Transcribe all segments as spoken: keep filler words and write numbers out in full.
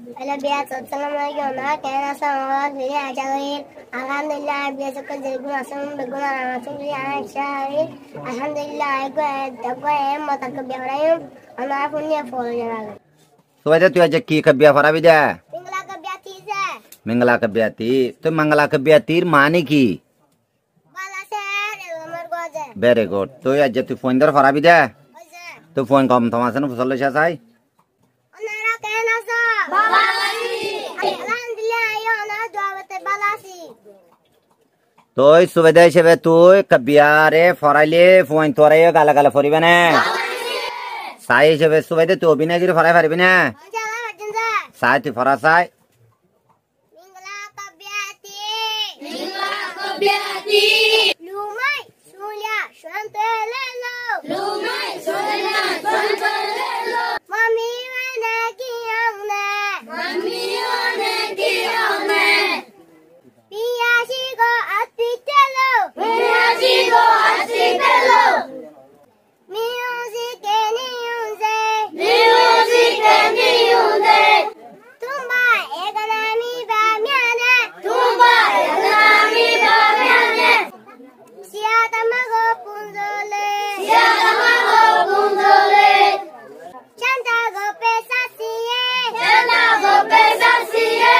Assalamualaikum. Kena sama saya ajarin. Alhamdulillah biasa kerja guna asam berguna langsung dia ajarin. Alhamdulillah aku aku em mata kebiasaan. Anak punya follow jalan. Sudah tu aja ki kebiasa fara bida. Mingla kebiati se. Mingla kebiati. Tu mangla kebiati mani ki. Bala se nomor goje. Very good. Tu aja tu phone dar fara bida. Tu phone kom thamasan fusal le shasai. Onara kena sa. Balasi. Alhamdulillah ayo ona dawat balasi. तो सुविधा से तू कबियारे फराइले phone तोरे गाला गाला फरी बने साई से सुविधा तू भी ना गिर फराई फरी बने साई तू फरा साई मिंगला कबियाती मिंगला कबियाती लुमाई सुलिया शंतलेलो लुमाई सुलिया शंतलेलो मम्मी वाने की हमने मम्मी वाने की हमने Piasigo hospitalo. Piasigo hospitalo. Music any unze. Music any unze. Tumba eganami bamiane. Tumba eganami bamiane. Siatamago punzole. Siatamago punzole. Chantago pesasiye. Chantago pesasiye.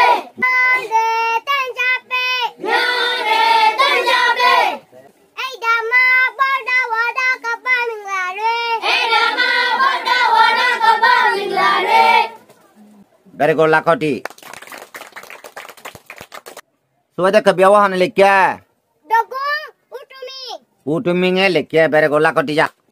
Very good lakoti. Sudah kebiawahan lekya. Dogong utumi. Utumi nge lekya very good lakoti jak.